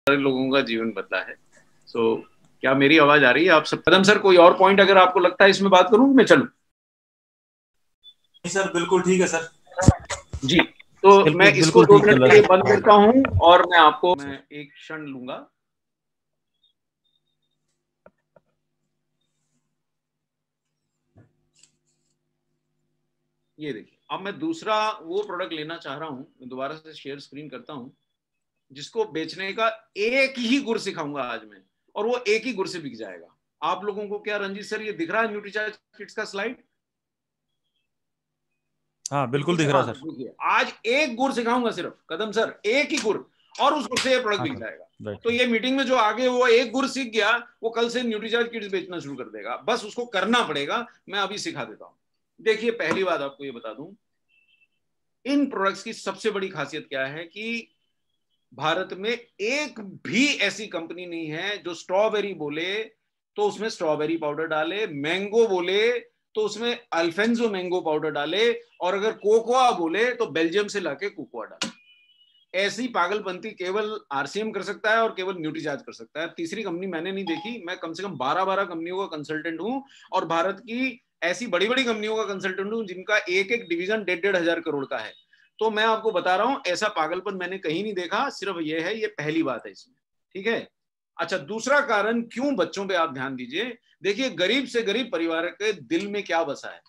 सारे लोगों का जीवन बदला है। सो क्या मेरी आवाज आ रही है आप सब? कदम सर, कोई और पॉइंट अगर आपको लगता है इसमें बात करूं, मैं चलूं? नहीं सर, बिल्कुल ठीक है सर। जी, तो मैं बिल्कुल इसको बिल्कुल 2 ठीक मिनट चल के रहा लिए है बंद सर। करता हूं और मैं एक क्षण लूंगा। ये देखिए, अब मैं दूसरा वो प्रोडक्ट लेना चाह रहा हूं। मैं दोबारा से शेयर स्क्रीन करता हूं, जिसको बेचने का एक ही गुर सिखाऊंगा आज मैं, और वो एक ही गुर से बिक जाएगा। आप लोगों को क्या रंजीत सर ये दिख रहा है न्यूट्रीचार्ज किट्स का स्लाइड? हाँ बिल्कुल दिख रहा हाँ है सर। देखिए, आज एक गुर सिखाऊंगा सिर्फ, कदम सर, एक ही गुर, और उस गुर से ये प्रोडक्ट हाँ बिक सर। जाएगा। राइट। तो ये मीटिंग में जो आगे वो एक गुर सीख गया, वो कल से न्यूट्रीचार्ज किट्स बेचना शुरू कर देगा। बस उसको करना पड़ेगा, मैं अभी सिखा देता हूँ। देखिए, पहली बात आपको ये बता दूं, इन प्रोडक्ट्स की सबसे बड़ी खासियत क्या है कि भारत में एक भी ऐसी कंपनी नहीं है जो स्ट्रॉबेरी बोले तो उसमें स्ट्रॉबेरी पाउडर डाले, मैंगो बोले तो उसमें अल्फेंजो मैंगो पाउडर डाले, और अगर कोकोआ बोले तो बेल्जियम से लाके कोकोआ डाले। ऐसी पागलपंती केवल आरसीएम कर सकता है और केवल न्यूट्रीचार्ज कर सकता है। तीसरी कंपनी मैंने नहीं देखी। मैं कम से कम 12 कंपनियों का कंसल्टेंट हूं, और भारत की ऐसी बड़ी बड़ी कंपनियों का कंसल्टेंट हूं जिनका एक एक डिवीजन 1.5-1.5 हजार करोड़ का है। तो मैं आपको बता रहा हूं, ऐसा पागलपन मैंने कहीं नहीं देखा। सिर्फ ये है, ये पहली बात है इसमें, ठीक है? अच्छा, दूसरा कारण क्यों बच्चों पे आप ध्यान दीजिए। देखिए, गरीब से गरीब परिवार के दिल में क्या बसा है।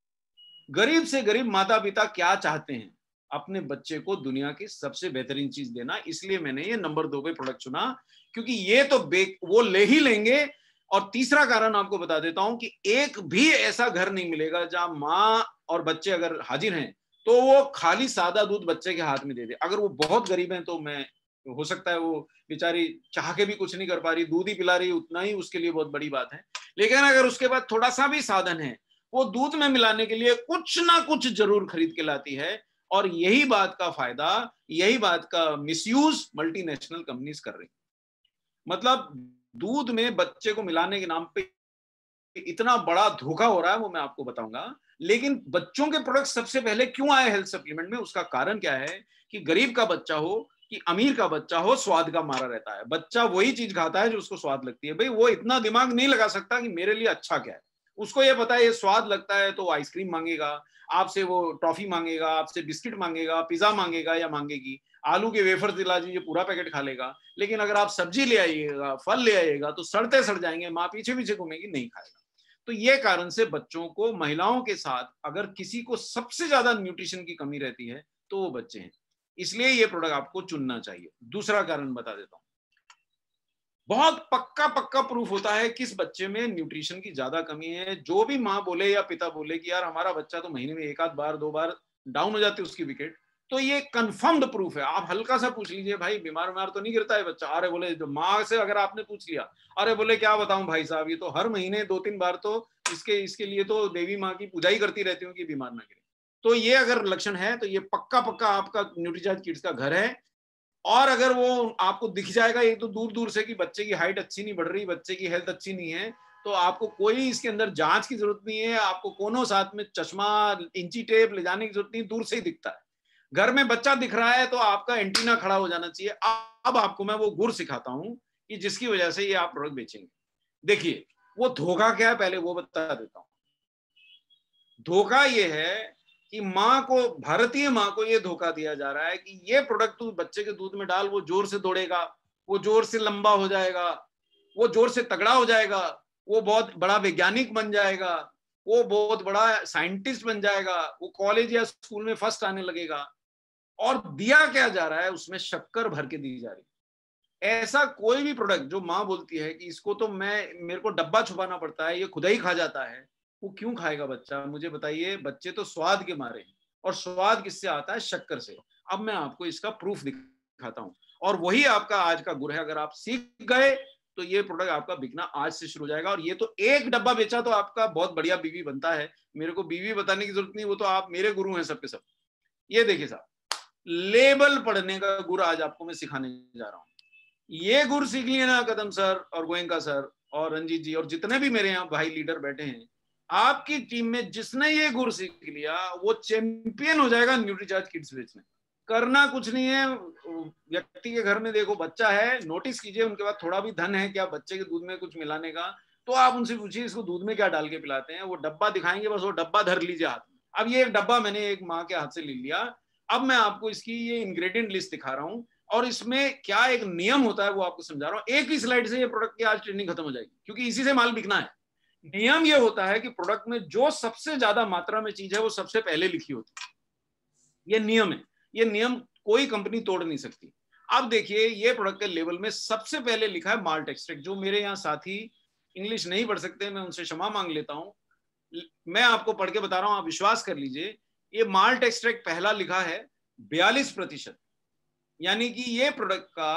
गरीब से गरीब माता पिता क्या चाहते हैं? अपने बच्चे को दुनिया की सबसे बेहतरीन चीज देना। इसलिए मैंने ये नंबर 2 पे प्रोडक्ट चुना, क्योंकि ये तो वो ले ही लेंगे। और तीसरा कारण आपको बता देता हूं कि एक भी ऐसा घर नहीं मिलेगा जहां माँ और बच्चे अगर हाजिर हैं तो वो खाली सादा दूध बच्चे के हाथ में दे दे। अगर वो बहुत गरीब हैं तो मैं, हो सकता है वो बेचारी चाह के भी कुछ नहीं कर पा रही, दूध ही पिला रही, उतना ही उसके लिए बहुत बड़ी बात है। लेकिन अगर उसके बाद थोड़ा सा भी साधन है, वो दूध में मिलाने के लिए कुछ ना कुछ जरूर खरीद के लाती है। और यही बात का फायदा, यही बात का मिसयूज मल्टीनेशनल कंपनीज कर रही। मतलब दूध में बच्चे को मिलाने के नाम पे इतना बड़ा धोखा हो रहा है, वो मैं आपको बताऊंगा। लेकिन बच्चों के प्रोडक्ट सबसे पहले क्यों आए हेल्थ सप्लीमेंट में, उसका कारण क्या है कि गरीब का बच्चा हो कि अमीर का बच्चा हो, स्वाद का मारा रहता है। बच्चा वही चीज खाता है जो उसको स्वाद लगती है। भाई, वो इतना दिमाग नहीं लगा सकता कि मेरे लिए अच्छा क्या है। उसको ये पता है ये स्वाद लगता है तो आइसक्रीम मांगेगा आपसे, वो टॉफी मांगेगा आपसे, बिस्किट मांगेगा, पिज्जा मांगेगा या मांगेगी, आलू के वेफर दिला दीजिए पूरा पैकेट खा लेगा। लेकिन अगर आप सब्जी ले आइएगा, फल ले आइएगा, तो सड़ते सड़ जाएंगे, माँ पीछे पीछे घूमेगी, नहीं खाएगा। तो ये कारण से बच्चों को, महिलाओं के साथ अगर किसी को सबसे ज्यादा न्यूट्रिशन की कमी रहती है तो वो बच्चे हैं। इसलिए ये प्रोडक्ट आपको चुनना चाहिए। दूसरा कारण बता देता हूं, बहुत पक्का पक्का प्रूफ होता है किस बच्चे में न्यूट्रिशन की ज्यादा कमी है। जो भी माँ बोले या पिता बोले कि यार हमारा बच्चा तो महीने में एक आध बार 2 बार डाउन हो जाती है उसकी विकेट, तो ये कंफर्म्ड प्रूफ है। आप हल्का सा पूछ लीजिए, भाई बीमार बीमार तो नहीं गिरता है बच्चा? अरे बोले, जो माँ से अगर आपने पूछ लिया, अरे बोले क्या बताऊं भाई साहब, ये तो हर महीने 2-3 बार तो इसके लिए तो देवी माँ की पूजा ही करती रहती हूँ कि बीमार ना गिरे। तो ये अगर लक्षण है तो ये पक्का पक्का आपका न्यूट्रीचार्ज किड्स का घर है। और अगर वो आपको दिख जाएगा ये तो दूर दूर से कि बच्चे की हाइट अच्छी नहीं बढ़ रही, बच्चे की हेल्थ अच्छी नहीं है, तो आपको कोई इसके अंदर जांच की जरूरत नहीं है। आपको कोनो साथ में चश्मा, इंची टेप ले जाने की जरूरत नहीं, दूर से ही दिखता है। घर में बच्चा दिख रहा है तो आपका एंटीना खड़ा हो जाना चाहिए। अब आपको मैं वो गुर सिखाता हूं कि जिसकी वजह से ये आप प्रोडक्ट बेचेंगे। देखिए, वो धोखा क्या है पहले वो बता देता हूं। धोखा ये है कि माँ को, भारतीय माँ को ये धोखा दिया जा रहा है कि ये प्रोडक्ट तू बच्चे के दूध में डाल, वो जोर से दौड़ेगा, वो जोर से लंबा हो जाएगा, वो जोर से तगड़ा हो जाएगा, वो बहुत बड़ा वैज्ञानिक बन जाएगा, वो बहुत बड़ा साइंटिस्ट बन जाएगा, वो कॉलेज या स्कूल में फर्स्ट आने लगेगा। और दिया क्या जा रहा है, उसमें शक्कर भर के दी जा रही है। ऐसा कोई भी प्रोडक्ट जो माँ बोलती है कि इसको तो मेरे को डब्बा छुपाना पड़ता है, ये खुदा ही खा जाता है, वो क्यों खाएगा बच्चा? मुझे बताइए। बच्चे तो स्वाद के मारे हैं, और स्वाद किससे आता है? शक्कर से। अब मैं आपको इसका प्रूफ दिखाता हूं, और वही आपका आज का गुर है। अगर आप सीख गए तो ये प्रोडक्ट आपका बिकना आज से शुरू हो जाएगा। और ये तो एक डब्बा बेचा तो आपका बहुत बढ़िया बीवी बनता है। मेरे को बीवी बताने की जरूरत नहीं, वो तो आप मेरे गुरु हैं सबके सब। ये देखिए साहब, लेबल पढ़ने का गुर आज आपको मैं सिखाने जा रहा हूं। ये गुर सीख लिए ना कदम सर और गोयनका सर और रंजीत जी और जितने भी मेरे यहाँ भाई लीडर बैठे हैं, आपकी टीम में जिसने ये गुर सीख लिया वो चैंपियन हो जाएगा न्यूट्रीचार्ज किड्स बेचने। करना कुछ नहीं है। व्यक्ति के घर में देखो बच्चा है, नोटिस कीजिए उनके पास थोड़ा भी धन है क्या बच्चे के दूध में कुछ मिलाने का, तो आप उनसे पूछिए इसको दूध में क्या डाल के पिलाते हैं, वो डब्बा दिखाएंगे, बस वो डब्बा धर लीजिए हाथ में। अब ये एक डब्बा मैंने एक माँ के हाथ से ले लिया, अब मैं आपको इसकी ये इंग्रेडिएंट लिस्ट दिखा रहा हूँ और इसमें क्या एक नियम होता है वो आपको समझा रहा हूँ। एक ही स्लाइड से ये प्रोडक्ट की आज ट्रेनिंग खत्म हो जाएगी, क्योंकि इसी से माल बिकना है। नियम ये होता है कि प्रोडक्ट में जो सबसे ज्यादा मात्रा में चीज है वो सबसे पहले लिखी होती है, ये नियम है। ये नियम कोई कंपनी तोड़ नहीं सकती। अब देखिए ये प्रोडक्ट के लेवल में सबसे पहले लिखा है माल्ट एक्सट्रैक्ट। जो मेरे यहाँ साथी इंग्लिश नहीं पढ़ सकते मैं उनसे क्षमा मांग लेता हूं, मैं आपको पढ़ के बता रहा हूं, आप विश्वास कर लीजिए। ये माल्ट एक्सट्रैक्ट पहला लिखा है 42%, यानी कि ये प्रोडक्ट का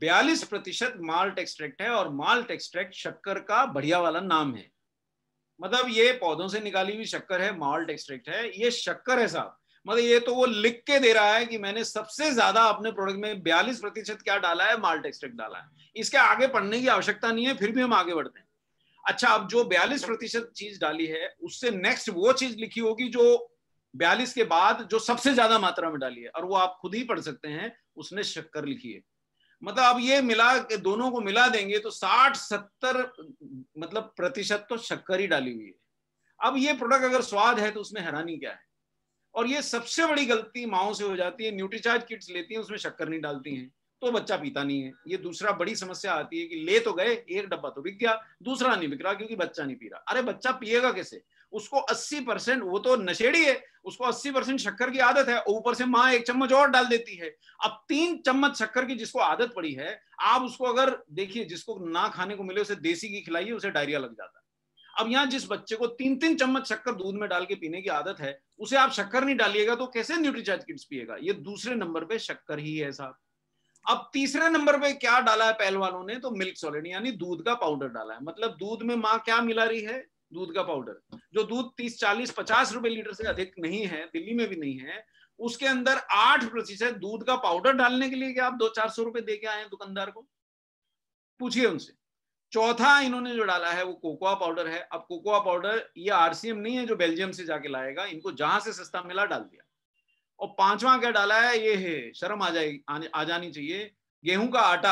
42% माल्ट एक्सट्रैक्ट है। और माल्ट एक्सट्रैक्ट शक्कर का बढ़िया वाला नाम है, मतलब ये पौधों से निकाली हुई शक्कर है, माल्ट एक्सट्रैक्ट है, ये शक्कर है साहब। मतलब ये तो वो लिख के दे रहा है कि मैंने सबसे ज्यादा अपने प्रोडक्ट में 42% क्या डाला है, माल्ट एक्सट्रैक्ट डाला है। इसके आगे पढ़ने की आवश्यकता नहीं है, फिर भी हम आगे बढ़ते हैं। अच्छा, अब जो 42% चीज डाली है उससे नेक्स्ट वो चीज लिखी होगी जो 42 के बाद जो सबसे ज्यादा मात्रा में डाली है, और वो आप खुद ही पढ़ सकते हैं, उसने शक्कर लिखी है। मतलब अब ये मिला के दोनों को मिला देंगे तो 60-70 मतलब प्रतिशत तो शक्कर ही डाली हुई है। अब ये प्रोडक्ट अगर स्वाद है तो उसमें हैरानी क्या है। और ये सबसे बड़ी गलती माओ से हो जाती है, न्यूट्रीचार्ज किट्स लेती हैं उसमें शक्कर नहीं डालती हैं तो बच्चा पीता नहीं है। ये दूसरा बड़ी समस्या आती है कि ले तो गए, एक डब्बा तो बिक गया, दूसरा नहीं बिक रहा क्योंकि बच्चा नहीं पी रहा। अरे बच्चा पिएगा कैसे, उसको 80%, वो तो नशेड़ी है, उसको 80% शक्कर की आदत है, ऊपर से माँ 1 चम्मच और डाल देती है। अब 3 चम्मच शक्कर की जिसको आदत पड़ी है, आप उसको अगर देखिए, जिसको ना खाने को मिले उसे देसी घी खिलाइए, उसे डायरिया लग जाता है। अब यहाँ जिस बच्चे को 3-3 चम्मच शक्कर दूध में डाल के पीने की आदत है, उसे आप शक्कर नहीं डालिएगा तो कैसे न्यूट्रीचार्ज किट्स पिएगा। ये दूसरे नंबर पे शक्कर ही है साहब। अब तीसरे नंबर पे क्या डाला है पहलवानों ने, तो मिल्क सॉलिड यानी दूध का पाउडर डाला है। मतलब दूध में माँ क्या मिला रही है, दूध का पाउडर। जो दूध 30-40-50 रुपए लीटर से अधिक नहीं है, दिल्ली में भी नहीं है, उसके अंदर 8% दूध का पाउडर डालने के लिए क्या आप 200-400 रुपए दे के आए हैं दुकानदार को, पूछिए उनसे। चौथा इन्होंने जो डाला है वो कोकोआ पाउडर है। अब कोकोआ पाउडर ये आरसीएम नहीं है जो बेल्जियम से जाके लाएगा, इनको जहां से सस्ता मिला डाल दिया। और पांचवा क्या डाला है, ये है, शर्म आ जानी चाहिए, गेहूं का आटा।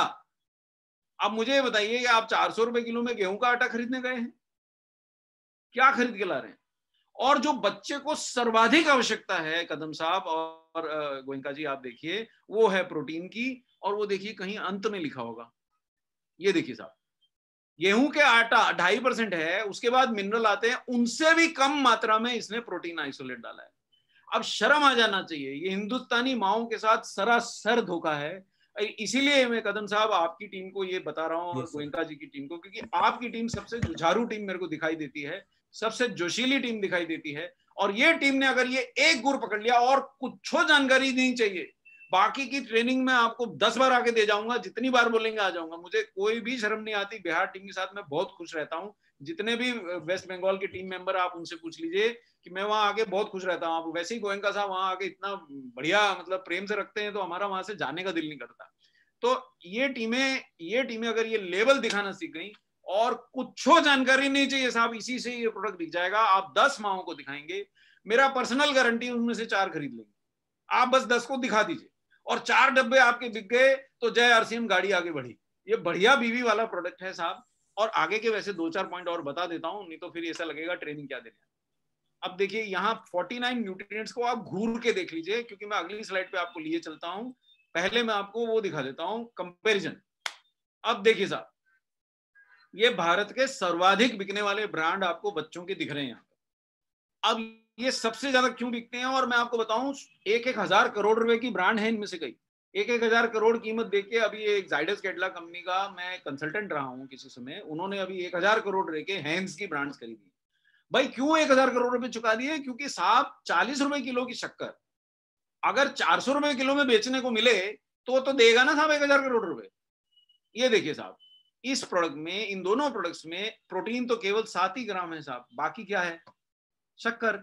अब मुझे बताइए कि आप 400 रुपए किलो में गेहूं का आटा खरीदने गए हैं, क्या खरीद के ला रहे हैं। और जो बच्चे को सर्वाधिक आवश्यकता है कदम साहब और गोयनका जी, आप देखिए वो है प्रोटीन की। और वो देखिए कहीं अंत में लिखा होगा, ये देखिए साहब, गेहूं के आटा 2.5% है, उसके बाद मिनरल आते हैं, उनसे भी कम मात्रा में इसने प्रोटीन आइसोलेट डाला है। अब शर्म आ जाना चाहिए, ये हिंदुस्तानी माओं के साथ सरासर धोखा है। इसीलिए मैं कदम साहब आपकी टीम को ये बता रहा हूँ और गोयनका जी की टीम को, क्योंकि आपकी टीम सबसे जुझारू टीम मेरे को दिखाई देती है, सबसे जोशीली टीम दिखाई देती है। और ये टीम ने अगर ये एक गुर पकड़ लिया और कुछ जानकारी नहीं चाहिए, बाकी की ट्रेनिंग में आपको 10 बार आके दे जाऊंगा, जितनी बार बोलेंगे आ जाऊंगा, मुझे कोई भी शर्म नहीं आती। बिहार टीम के साथ मैं बहुत खुश रहता हूँ। जितने भी वेस्ट बंगाल के टीम मेंबर आप उनसे पूछ लीजिए कि मैं वहां आके बहुत खुश रहता हूँ। आप वैसे ही गोयनका साहब वहां आके इतना बढ़िया मतलब प्रेम से रखते हैं तो हमारा वहां से जाने का दिल नहीं करता। तो ये टीमें अगर ये लेवल दिखाना सीख गई, और कुछ जानकारी नहीं चाहिए साहब, इसी से ये प्रोडक्ट बिक जाएगा। आप 10 माओं को दिखाएंगे, मेरा पर्सनल गारंटी उनमें से 4 खरीद लेंगे। आप बस 10 को दिखा दीजिए और 4 डब्बे आपके बिक गए तो जय आरसीएम गाड़ी आगे बढ़ी। ये बढ़िया बीवी वाला प्रोडक्ट है साहब। और आगे के वैसे 2-4 पॉइंट और बता देता हूं, नहीं तो फिर ऐसा लगेगा ट्रेनिंग क्या देने। अब देखिए यहाँ 49 न्यूट्रिएंट्स को आप घूर के देख लीजिए, क्योंकि मैं अगली स्लाइड पे आपको लिए चलता हूं। पहले मैं आपको वो दिखा देता हूं कंपैरिजन। अब देखिए साहब, ये भारत के सर्वाधिक बिकने वाले ब्रांड आपको बच्चों के दिख रहे हैं यहाँ पर। अब ये सबसे ज्यादा क्यों बिकते हैं, और मैं आपको बताऊं, 1-1 हजार करोड़ रुपए की ब्रांड है इनमें से कई। 1-1 हजार करोड़ कीमत देके अभी एक जाइडस कैडिला कंपनी का मैं कंसल्टेंट रहा हूं किसी समय, उन्होंने अभी 1,000 करोड़ रुपए के हैंड्स की ब्रांड्स खरीदी। भाई क्यों 1,000 करोड़ रुपए चुका दिए, क्योंकि साहब 40 रुपए किलो की शक्कर अगर 400 रुपए किलो में बेचने को मिले तो देगा ना साहब 1,000 करोड़ रुपए। ये देखिए साहब, इस प्रोडक्ट में, इन दोनों प्रोडक्ट्स में प्रोटीन तो केवल 7 ही ग्राम है साहब, बाकी क्या है, शक्कर।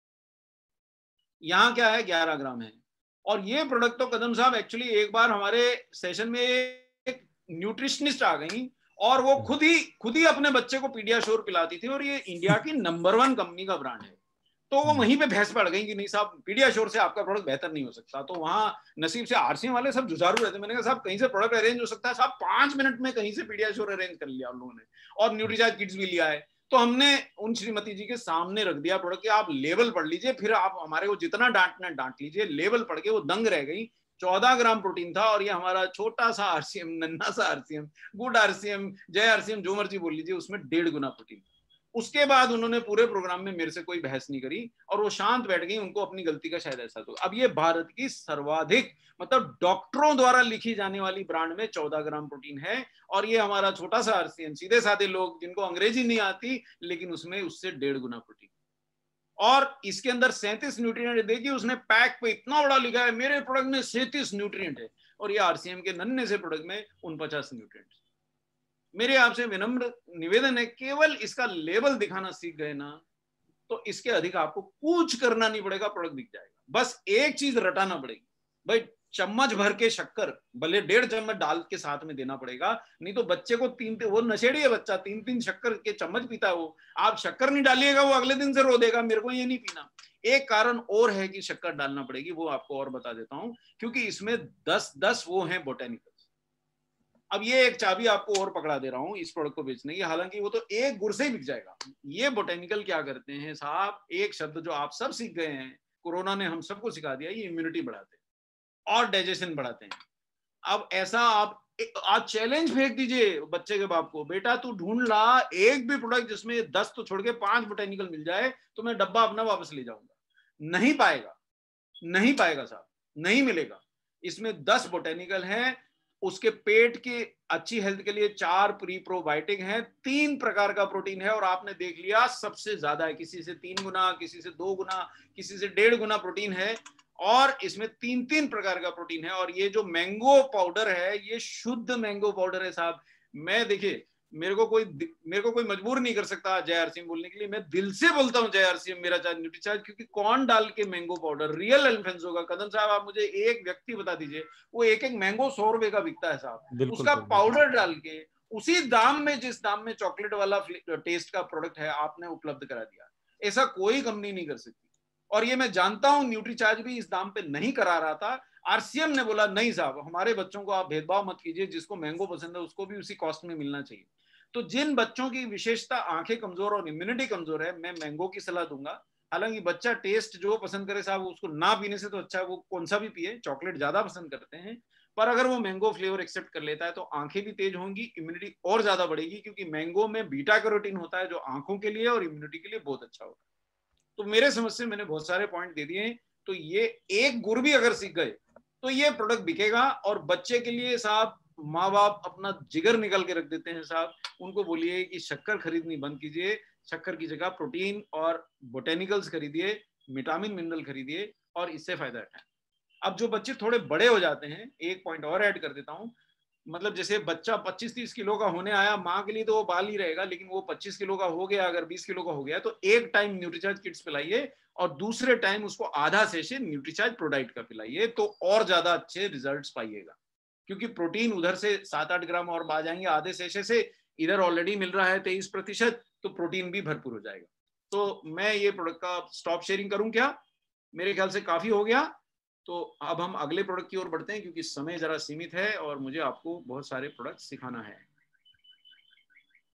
यहां क्या है, 11 ग्राम है। और ये प्रोडक्ट तो कदम साहब एक्चुअली एक बार हमारे सेशन में एक न्यूट्रिशनिस्ट आ गई और वो खुद ही अपने बच्चे को पीडियाश्योर पिलाती थी, और ये इंडिया की नंबर 1 कंपनी का ब्रांड है। तो वो वहीं पे भैंस पड़ गई कि नहीं साहब पीडियाश्योर से आपका प्रोडक्ट बेहतर नहीं हो सकता। तो वहां नसीब से आरसीएम वाले सब जुझारू रहते। मैंने कहा साहब कहीं से प्रोडक्ट अरेंज हो सकता है? साहब 5 मिनट में कहीं से पीडियाश्योर अरेंज कर लिया उन लोगों ने, और न्यूट्रीचार्ज किट्स भी लिया है। तो हमने उन श्रीमती जी के सामने रख दिया प्रोडक्ट कि आप लेबल पढ़ लीजिए, फिर आप हमारे को जितना डांटना डांट लीजिए। लेबल पढ़ के वो दंग रह गई। 14 ग्राम प्रोटीन था, और ये हमारा छोटा सा आरसीएम, नन्हा सा आरसीएम, गुड आरसीएम, जय आरसीएम, जो मर्जी बोल लीजिए, उसमें 1.5 गुना प्रोटीन। उसके बाद उन्होंने पूरे प्रोग्राम में मेरे से कोई बहस नहीं करी, और वो शांत बैठ गई। उनको अपनी गलती का शायद एहसास हो। अब ये भारत की सर्वाधिक, मतलब डॉक्टरों द्वारा लिखी जाने वाली ब्रांड में 14 ग्राम प्रोटीन है, और ये हमारा छोटा सा आरसीएम, सीधे साधे लोग जिनको अंग्रेजी नहीं आती, लेकिन उसमें उससे 1.5 गुना प्रोटीन। और इसके अंदर 37 न्यूट्रिएंट। देखिए उसने पैक पे इतना बड़ा लिखा है मेरे प्रोडक्ट में 37 न्यूट्रिएंट है, और ये आरसीएम के नन्हे से प्रोडक्ट में 49 न्यूट्रिएंट। मेरे आपसे विनम्र निवेदन है, केवल इसका लेबल दिखाना सीख गए ना, तो इसके अधिक आपको कुछ करना नहीं पड़ेगा, प्रोडक्ट दिख जाएगा। बस एक चीज रटाना पड़ेगी, भाई चम्मच भर के शक्कर भले 1.5 चम्मच डाल के साथ में देना पड़ेगा। नहीं तो बच्चे को वो नशेड़ी है बच्चा, 3-3 शक्कर के चम्मच पीता है वो। आप शक्कर नहीं डालिएगा, वो अगले दिन से रो देगा मेरे को ये नहीं पीना। एक कारण और है कि शक्कर डालना पड़ेगी, वो आपको और बता देता हूं, क्योंकि इसमें 10 वो हैं बोटेनिकल्स। अब ये एक चाबी आपको और पकड़ा दे रहा हूं इस प्रोडक्ट को बेचने की, हालांकि वो तो एक गुड़ से ही बिक जाएगा। ये बोटेनिकल क्या करते हैं साहब, एक शब्द जो आप सब सीख गए हैं, कोरोना ने हम सबको सिखा दिया, ये इम्यूनिटी बढ़ाते हैं और डाइजेशन बढ़ाते हैं। अब ऐसा आप आज चैलेंज फेंक दीजिए बच्चे के बाप को, बेटा तू ढूंढ ला एक भी प्रोडक्ट जिसमें 10 तो छोड़ के 5 बोटेनिकल मिल जाए, तो मैं डब्बा अपना वापस ले जाऊंगा। नहीं पाएगा, नहीं पाएगा साहब, नहीं मिलेगा। इसमें 10 बोटेनिकल हैं, उसके पेट की अच्छी हेल्थ के लिए 4 प्री प्रोबायोटिक हैं, 3 प्रकार का प्रोटीन है, और आपने देख लिया सबसे ज्यादा है, किसी से 3 गुना, किसी से 2 गुना, किसी से 1.5 गुना प्रोटीन है, और इसमें 3 प्रकार का प्रोटीन है। और ये जो मैंगो पाउडर है, ये शुद्ध मैंगो पाउडर है साहब। मैं देखिए मेरे को कोई मजबूर नहीं कर सकता जय आरसीएम बोलने के लिए। मैं दिल से बोलता हूँ जय आरसीएम, मेरा चार्ज न्यूट्रीचार्ज, क्योंकि कौन डाल के मैंगो पाउडर रियल अल्फेंसो का, कदम साहब आप मुझे एक व्यक्ति बता दीजिए, वो एक मैंगो 100 रुपए का बिकता है साहब, उसका पाउडर डाल के उसी दाम में जिस दाम में चॉकलेट वाला टेस्ट का प्रोडक्ट है आपने उपलब्ध करा दिया। ऐसा कोई कंपनी नहीं कर सकती। और ये मैं जानता हूं न्यूट्रीचार्ज भी इस दाम पे नहीं करा रहा था। आरसीएम ने बोला नहीं साहब, हमारे बच्चों को आप भेदभाव मत कीजिए, जिसको मैंगो पसंद है उसको भी उसी कॉस्ट में मिलना चाहिए। तो जिन बच्चों की विशेषता आंखें कमजोर और इम्यूनिटी कमजोर है, मैं मैंगो की सलाह दूंगा। हालांकि बच्चा टेस्ट जो पसंद करे साहब, उसको ना पीने से तो अच्छा है वो कौन सा भी पिए, चॉकलेट ज्यादा पसंद करते हैं, पर अगर वो मैंगो फ्लेवर एक्सेप्ट कर लेता है तो आंखें भी तेज होंगी, इम्यूनिटी और ज्यादा बढ़ेगी, क्योंकि मैंगो में बीटा कैरोटीन होता है जो आंखों के लिए और इम्यूनिटी के लिए बहुत अच्छा होता है। तो मेरे समझ से मैंने बहुत सारे पॉइंट दे दिए। तो ये एक गुर भी अगर सीख गए तो ये प्रोडक्ट बिकेगा। और बच्चे के लिए साहब माँ बाप अपना जिगर निकल के रख देते हैं साहब, उनको बोलिए कि शक्कर खरीदनी बंद कीजिए, शक्कर की जगह प्रोटीन और बोटेनिकल्स खरीदिए, विटामिन मिनरल खरीदिए, और इससे फायदा उठाएं। अब जो बच्चे थोड़े बड़े हो जाते हैं, एक पॉइंट और ऐड कर देता हूं, मतलब जैसे बच्चा 25-30 किलो का होने आया, माँ के लिए तो वो बाल ही रहेगा, लेकिन वो 25 किलो का हो गया, अगर 20 किलो का हो गया, तो एक टाइम न्यूट्रीचार्ज किट्स पिलाइए और दूसरे टाइम उसको आधा सेशे न्यूट्रीचार्ज प्रोडाइट का पिलाइए, तो और ज्यादा अच्छे रिजल्ट्स पाइएगा। क्योंकि प्रोटीन उधर से 7-8 ग्राम और आ जाएंगे आधे सेशे से, इधर ऑलरेडी मिल रहा है 23%, तो प्रोटीन भी भरपूर हो जाएगा। तो मैं ये प्रोडक्ट का स्टॉप शेयरिंग करूं क्या? मेरे ख्याल से काफी हो गया। तो अब हम अगले प्रोडक्ट की ओर बढ़ते हैं, क्योंकि समय जरा सीमित है और मुझे आपको बहुत सारे प्रोडक्ट सिखाना है।